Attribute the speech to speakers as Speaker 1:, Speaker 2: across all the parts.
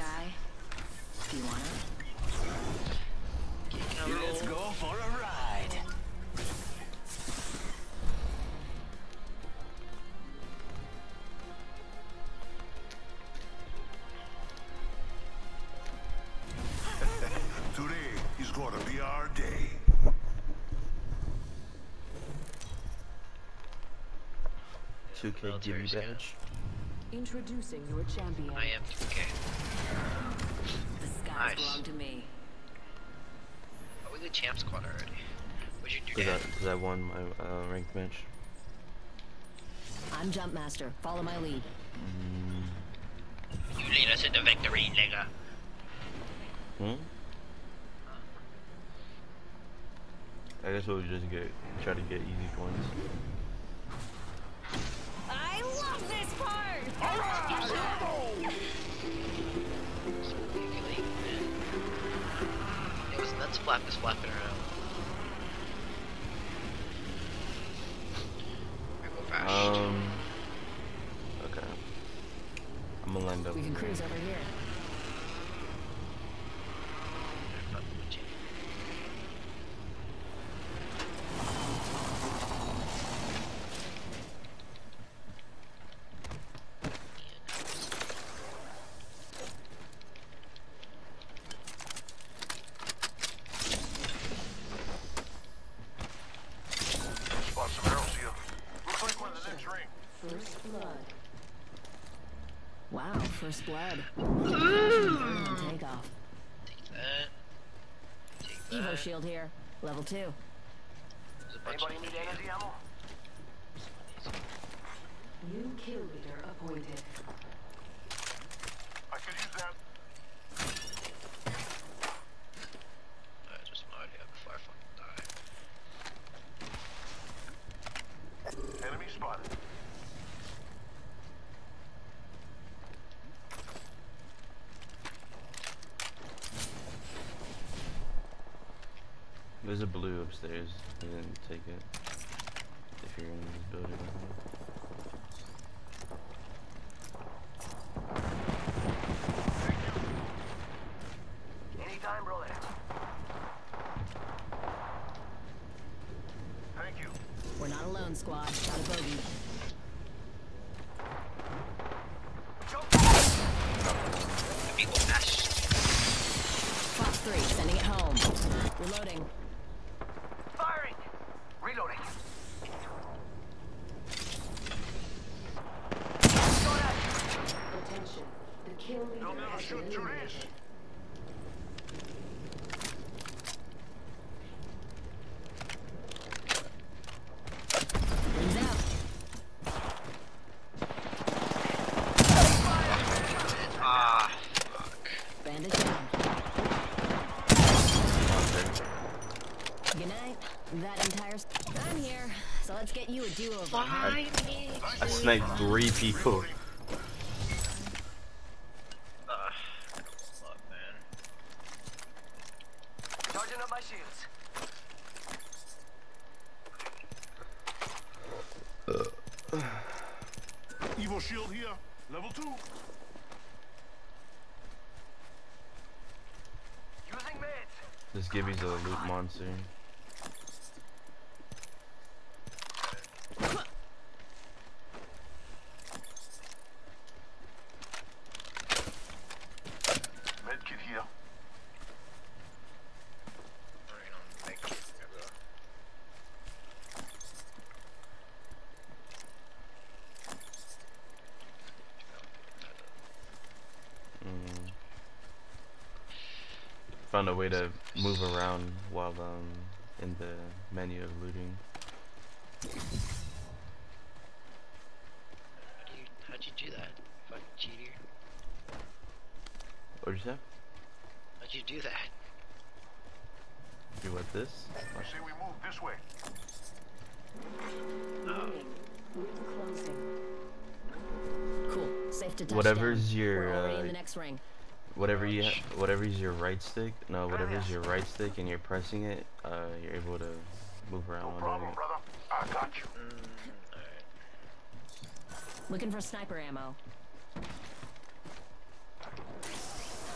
Speaker 1: guy. Do you wanna?
Speaker 2: Let's go for a ride.
Speaker 3: Today is gonna be our day.
Speaker 4: $2K give you badge.
Speaker 1: Introducing your champion.
Speaker 5: I am okay.
Speaker 1: The skies
Speaker 5: Nice.
Speaker 1: belong to me.
Speaker 5: Oh, we did champ squad already. What'd you do, Dad?
Speaker 4: Because I won my ranked match.
Speaker 1: I'm Jump Master. Follow my lead.
Speaker 5: You lead us into victory, nigga.
Speaker 4: I guess we'll just try to get easy points.
Speaker 1: I love this part!
Speaker 5: It was nuts flapping around. I go fast.
Speaker 4: Okay. I'm gonna land up.
Speaker 1: We can cruise over here.
Speaker 3: Spot some arrows here. Looks like we're in the next ring.
Speaker 1: First blood. Wow, first blood. Takeoff.
Speaker 5: Take that. Take that.
Speaker 1: Evo shield here. Level 2.
Speaker 5: There's a bunch
Speaker 3: Anybody
Speaker 5: of
Speaker 3: need energy ammo?
Speaker 1: New kill leader appointed.
Speaker 3: I could use that.
Speaker 5: Just my idea before I fucking die.
Speaker 3: Enemy spotted.
Speaker 4: There's a blue upstairs. I didn't take it. If you're in this building.
Speaker 3: Anytime, brother. Thank you.
Speaker 1: We're not alone, squad. Got a bogey.
Speaker 5: The people mashed.
Speaker 1: Fox 3, sending it home. Reloading.
Speaker 3: Firing! Reloading.
Speaker 1: Attention. The kill leader
Speaker 3: They'll never
Speaker 1: has
Speaker 3: shoot
Speaker 1: been
Speaker 3: through
Speaker 1: eliminated.
Speaker 3: this.
Speaker 1: Wings out.
Speaker 5: Ah, fuck.
Speaker 1: Bandage down. Good night. That entire... I'm here. So let's get you a do-over.
Speaker 5: Why me?
Speaker 4: I sniped 3 people.
Speaker 5: Fuck, man.
Speaker 3: Charging up my shields. Evo shield here. Level 2. Using meds.
Speaker 4: This Gibby's a loot monster.
Speaker 3: Medkit here.
Speaker 5: Alright, I'll make it.
Speaker 4: Found a way to move around while in the menu of looting.
Speaker 5: How'd you do that? Fucking cheater.
Speaker 4: What'd you say?
Speaker 5: How'd you do that?
Speaker 4: You want this?
Speaker 3: You see, we move this way.
Speaker 1: Closing. Cool. Safe to touch
Speaker 4: Whatever's
Speaker 1: down.
Speaker 4: your,
Speaker 1: We're already in the next ring.
Speaker 4: Whatever's your right stick. No, whatever's your right stick and you're pressing it, you're able to move around.
Speaker 3: No
Speaker 4: while
Speaker 3: problem,
Speaker 4: doing it.
Speaker 3: brother. I got you.
Speaker 5: Alright.
Speaker 1: Looking for sniper ammo.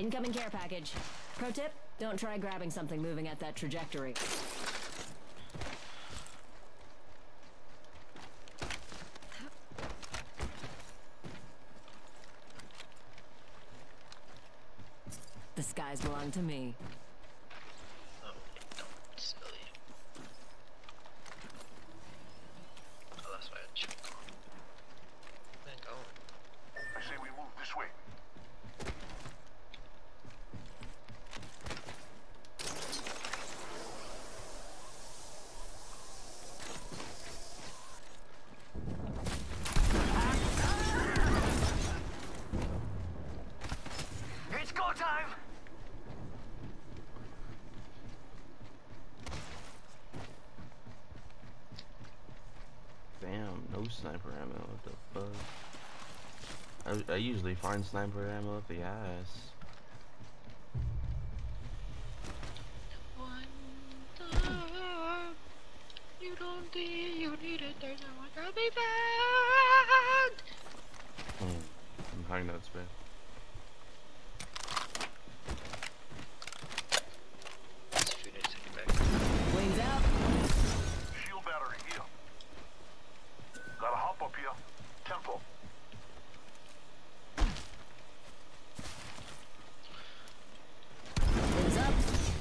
Speaker 1: Incoming care package. Pro tip, don't try grabbing something moving at that trajectory. The skies belong to me.
Speaker 5: Oh, don't, silly. Oh, that's why I checked on. Where am I going?
Speaker 3: I say we move this way.
Speaker 2: It's go time!
Speaker 4: Damn, no sniper ammo. What the fuck? I usually find sniper ammo up the ass.
Speaker 5: You don't think you need it, there's no one to be found!
Speaker 4: I'm high notes, man.
Speaker 5: This food is taking back.
Speaker 1: Wings out.
Speaker 3: Shield battery here. Gotta hop up here. Tempo.
Speaker 1: Wings up.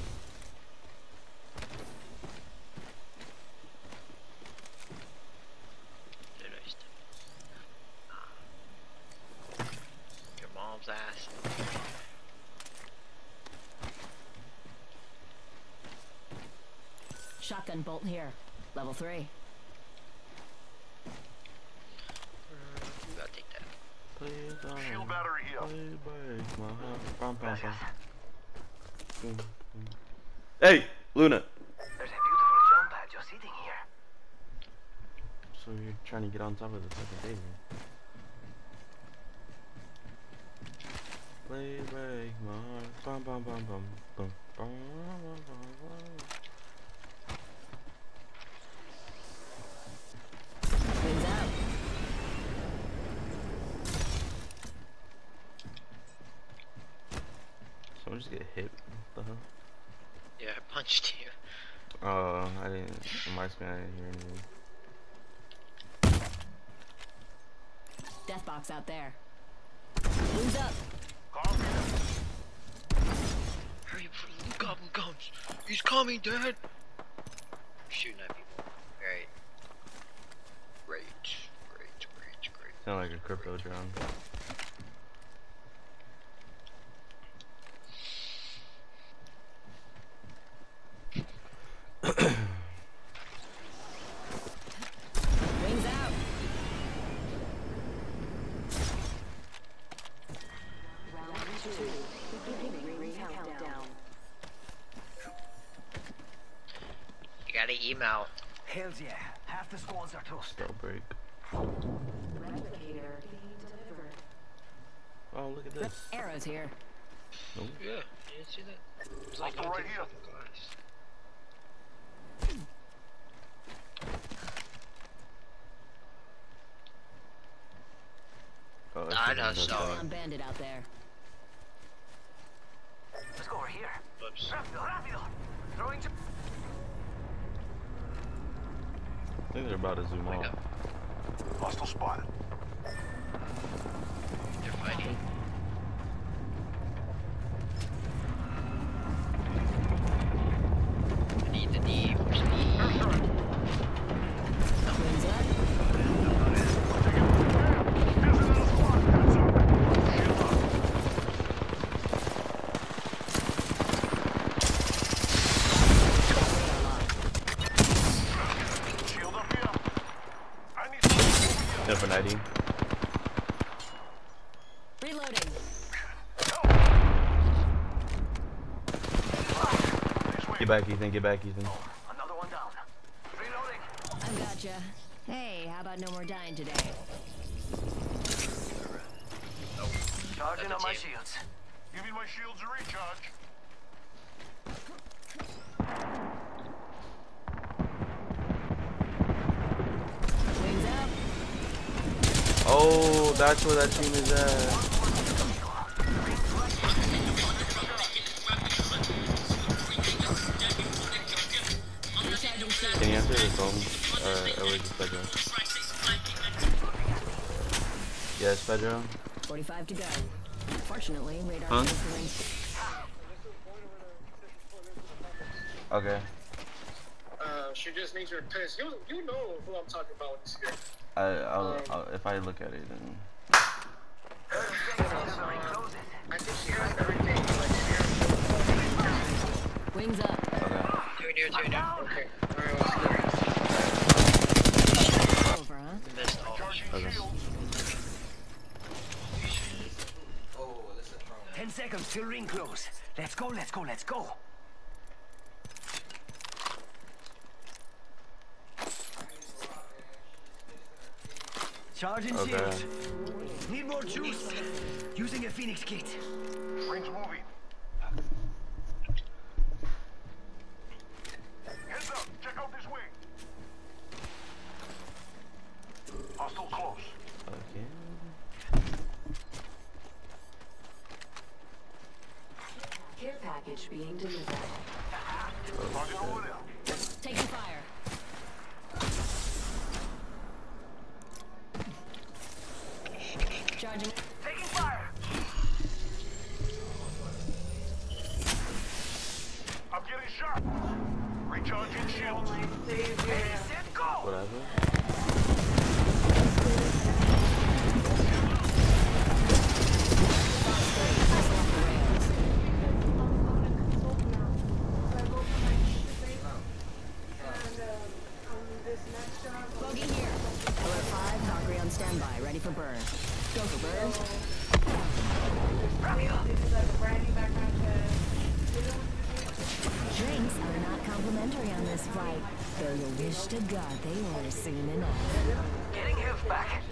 Speaker 5: Your mom's ass.
Speaker 1: Shotgun bolt here. Level 3.
Speaker 5: You gotta take that.
Speaker 4: Please don't
Speaker 3: Shield battery here.
Speaker 4: play break my heart. Bum, bum, bum. Hey, Luna.
Speaker 2: There's a beautiful jump pad just sitting here.
Speaker 4: So you're trying to get on top of the fucking table. Play break my heart. Bum, bum, bum, bum, bum, bum, bum, bum.
Speaker 1: Wings out.
Speaker 4: Someone just get hit. What the hell?
Speaker 5: Yeah, I punched you.
Speaker 4: Oh, I didn't. On my screen, I didn't hear anything.
Speaker 1: Death box out there. Wings up.
Speaker 3: Copy.
Speaker 5: Hurry before the blue goblin comes. He's coming, Dad. Shooting at people. Right. Great.
Speaker 4: Sound like a crypto drone.
Speaker 1: Wings out.
Speaker 6: Round 2. Beginning ring countdown.
Speaker 5: You gotta email.
Speaker 2: Hells yeah. Half the squads are toast.
Speaker 4: Spell break.
Speaker 6: Replicator being delivered.
Speaker 4: Oh, look at this.
Speaker 1: Arrows here.
Speaker 4: Nope.
Speaker 5: Yeah, you didn't see that? It's like
Speaker 3: Hostile right
Speaker 5: empty
Speaker 3: here.
Speaker 5: fucking glass.
Speaker 4: Oh,
Speaker 5: I know,
Speaker 4: that's
Speaker 5: so-
Speaker 4: fine.
Speaker 1: Down bandit out there.
Speaker 2: Let's go over here.
Speaker 5: Whoops.
Speaker 2: Rápido, rápido. Throwing to...
Speaker 4: I think they're about to zoom
Speaker 5: Wake
Speaker 4: off.
Speaker 5: up.
Speaker 3: Hostile spotted.
Speaker 5: They're fighting. I need the D for speed.
Speaker 1: Wings up.
Speaker 3: Shield up here. I need some.
Speaker 4: Except for 90.
Speaker 1: Reloading.
Speaker 4: Get back, Ethan. Get back, Ethan.
Speaker 2: Another one down. Reloading.
Speaker 1: I've gotcha. Hey, how about no more dying today?
Speaker 2: Charging up my
Speaker 5: team.
Speaker 2: shields.
Speaker 3: Give me my shields to recharge.
Speaker 1: Wings out.
Speaker 4: Oh, that's where that team is at. to the zone, where's the Pedro? Yes, Pedro?
Speaker 1: 45 to go. Fortunately, radar
Speaker 4: Huh?
Speaker 1: shows the range.
Speaker 4: Okay.
Speaker 7: She just needs her piss. You know who I'm talking about when you see her.
Speaker 4: I'll if I look at it then.
Speaker 7: I think she has everything. Like,
Speaker 1: Wings up.
Speaker 4: Okay.
Speaker 5: Two near.
Speaker 7: okay. Alright, let's go.
Speaker 1: Over, huh?
Speaker 5: Missed all.
Speaker 4: Okay.
Speaker 2: 10 seconds till ring close. Let's go, let's go, let's go. Charging
Speaker 4: Okay.
Speaker 2: shields. Need more juice. Using a Phoenix kit.
Speaker 3: Ring's moving. Heads up, check out this wing. Hostile close.
Speaker 4: Okay.
Speaker 6: Care package being delivered.
Speaker 3: Target over there.
Speaker 1: Taking fire. Charging.
Speaker 2: Taking fire.
Speaker 3: I'm getting shot. Recharging shields.
Speaker 2: Ready, set, go.
Speaker 4: Whatever.
Speaker 1: Bogey here. Alert 5, Valkyrie on standby, ready for burn. Go for burn. Drinks are not complimentary on this flight, though you wish to God they were soon enough.
Speaker 2: Getting health back.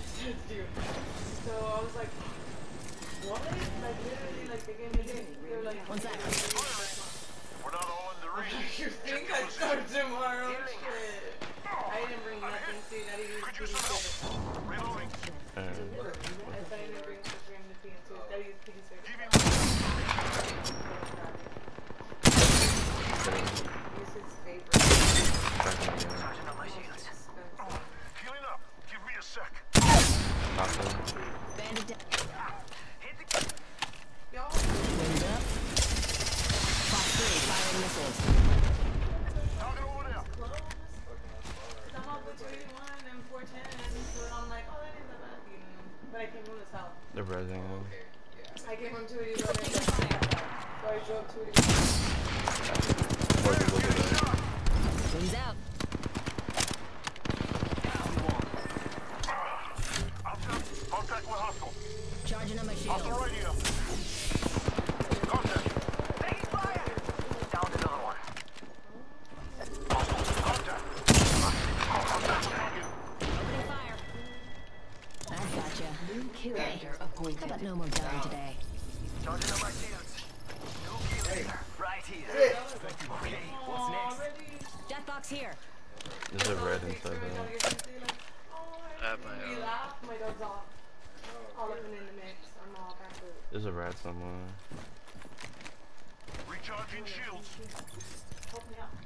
Speaker 8: So I was like, what? Like literally, like they gave me this. They were like,
Speaker 1: One sec.
Speaker 3: We're not all in the range.
Speaker 8: you think I start tomorrow? Shit. I didn't bring nothing. See, not even
Speaker 3: Could use
Speaker 8: pretty
Speaker 3: some
Speaker 8: good.
Speaker 3: help. Reloading.
Speaker 8: I didn't bring the dream to be into. That is pretty sick.
Speaker 3: Give me
Speaker 8: This is favorite.
Speaker 2: Charging on my shields.
Speaker 3: healing up. Give me a sec.
Speaker 4: Nothing.
Speaker 1: Bandit down.
Speaker 2: Hit the
Speaker 8: Y'all,
Speaker 1: Wings up. Fox 3, firing missiles.
Speaker 3: Target over there.
Speaker 8: close. I'm up with 281 and 410, so I'm like, oh, that ain't that bad. But I came from the south.
Speaker 4: They're rezzing him.
Speaker 8: I came from 281 so I drove 281.
Speaker 4: More people do that.
Speaker 1: Wings out.
Speaker 3: Contact with hostile.
Speaker 1: Charging on my shield.
Speaker 3: Hostile right here. Contact.
Speaker 2: taking fire. Down another one.
Speaker 3: Contact.
Speaker 1: Opening fire. I've gotcha.
Speaker 6: New kill leader
Speaker 1: How
Speaker 6: appointed.
Speaker 1: about no more dying today?
Speaker 2: Charging on my shields. New kill leader. Right here. Okay, what's next?
Speaker 8: Already.
Speaker 1: Death box here.
Speaker 4: There's a red inside there.
Speaker 8: We laugh, my dog's off. All up and in the mix. I'm all back to it.
Speaker 4: There's a rat somewhere.
Speaker 3: Recharging shields.
Speaker 8: Help me out.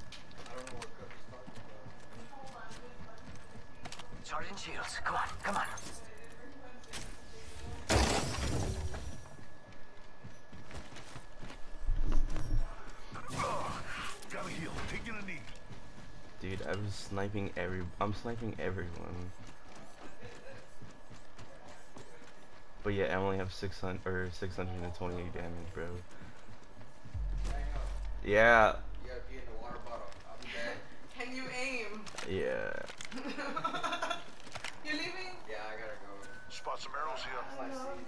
Speaker 2: Charging shields. Come on, come on.
Speaker 3: Gotta heal. Taking a knee.
Speaker 4: Dude, I'm sniping everyone. But yeah, I only have 628 damage, bro. Yeah.
Speaker 8: Can you aim?
Speaker 4: Yeah.
Speaker 8: You're leaving?
Speaker 3: Spot some arrows here.
Speaker 8: I love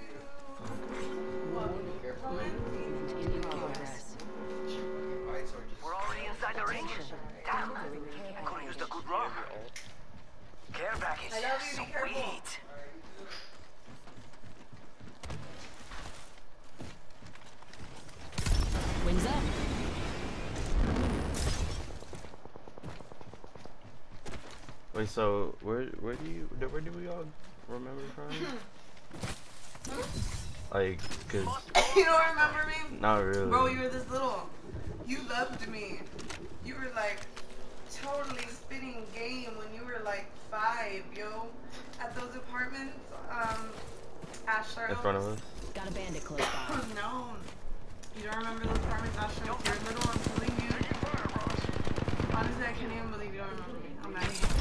Speaker 8: you.
Speaker 6: In progress.
Speaker 2: We're already inside the range. Damn. I could have used a good run. Care package.
Speaker 8: I love you, be careful.
Speaker 2: Sweet.
Speaker 1: Wings up.
Speaker 4: Wait, so where do we all remember from? Like, cause
Speaker 8: You don't remember me?
Speaker 4: not really.
Speaker 8: Bro, you were this little. You loved me. You were like 2 totally spitting game when you were like 5, yo. At those apartments, Ashler.
Speaker 4: In front of us.
Speaker 1: Got a bandit close by.
Speaker 8: No. You don't remember those apartments, Ashler? You're little, I'm telling you. Honestly, I can't even believe you don't remember me. I'm mad at you.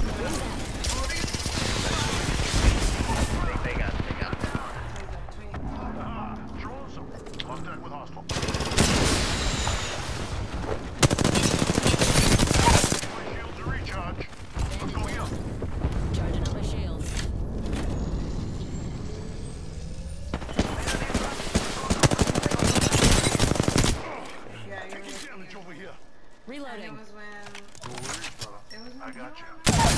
Speaker 5: They got it.
Speaker 3: Drones, contact with hostile. My shields are recharged. I'm going up.
Speaker 1: Charging up my shields.
Speaker 8: Yeah, you
Speaker 3: Taking damage over here.
Speaker 8: And it
Speaker 1: Reloading.
Speaker 8: was when... It was when
Speaker 3: I got you.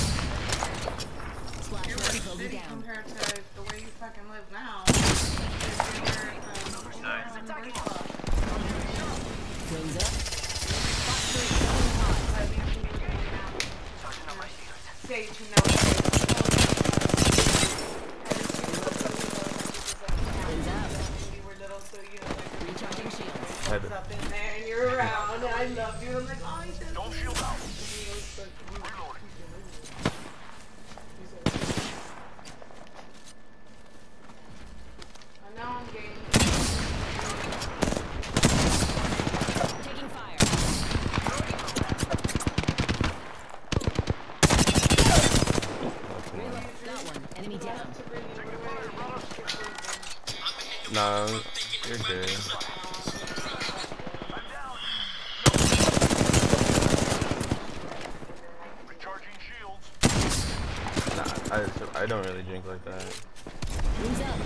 Speaker 1: Splash
Speaker 8: You were
Speaker 1: rifle me
Speaker 8: city
Speaker 1: down.
Speaker 8: compared to the way you fucking live now.
Speaker 1: Wings up.
Speaker 8: Sage, you know.
Speaker 1: Wings up.
Speaker 8: You were little, so you know, like,
Speaker 1: Recharging shields.
Speaker 4: Had
Speaker 8: was up in there and you're around, and I loved you. I'm like, oh, he's so
Speaker 3: Don't shield out. Reloading.
Speaker 8: I know I'm getting.
Speaker 1: Taking fire. Reload. Got one. Enemy down.
Speaker 4: No, you're good.
Speaker 3: Recharging shields.
Speaker 4: Nah, I don't really drink like that.
Speaker 1: Wings up.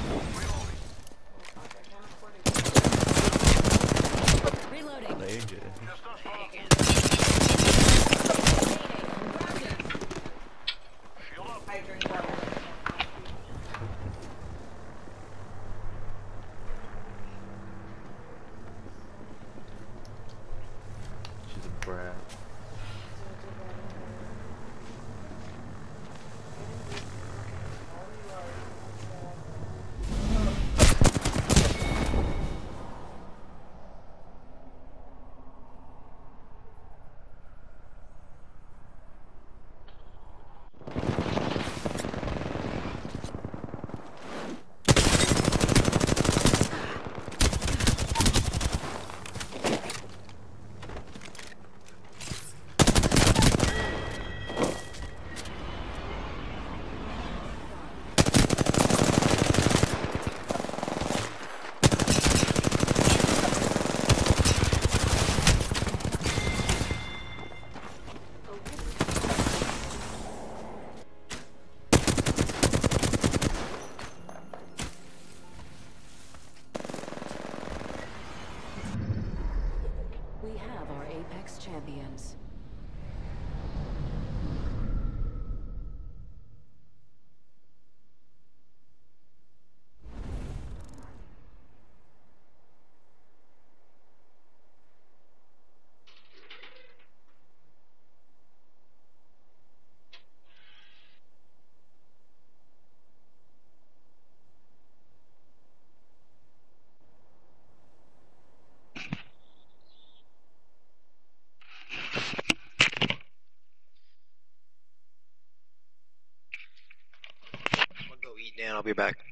Speaker 1: Reloading.
Speaker 4: No, you're good.
Speaker 3: Just us folks. Shield up.
Speaker 8: I drink water.
Speaker 4: She's a brat.
Speaker 6: We have our Apex champions.
Speaker 5: I'm gonna go eat now. I'll be back.